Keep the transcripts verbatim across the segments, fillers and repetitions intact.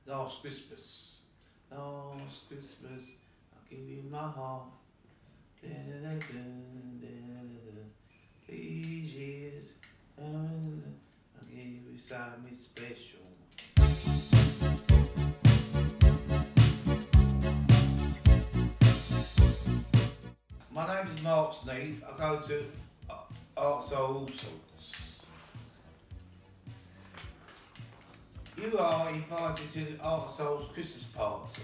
Last Christmas, last Christmas, I'll give you my heart. Da, da, da, da, da, da. These years, I'll give you something special. My name is Mark Snead. I go to Arts All Sorts. You are invited to the Art Soul's Christmas party.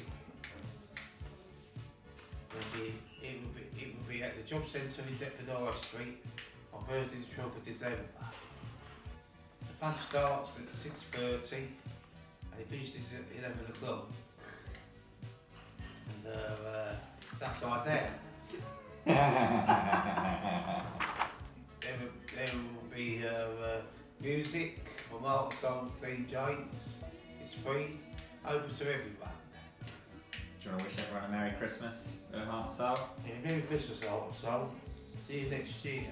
It'll be, it, will be, it will be at the Job Centre in Deptford High Street on Thursday the twelfth of December. The fun starts at six thirty and it finishes at eleven o'clock. And uh, uh, that's our there. there, will, there will be uh, uh, music from Art Soul D Js. It's free, open to everyone. Do you want to wish everyone a Merry Christmas with Heart and Soul? Yeah, Merry Christmas, Art Soul. See you next year.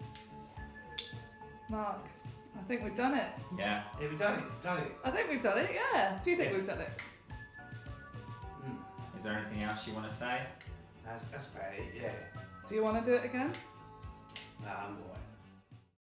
Mark, I think we've done it. Yeah. Yeah, we've done it, done it. I think we've done it, yeah. Do you think Yeah. we've done it? Mm. Is there anything else you want to say? That's, that's about it, yeah. Do you want to do it again? Nah, I'm alright.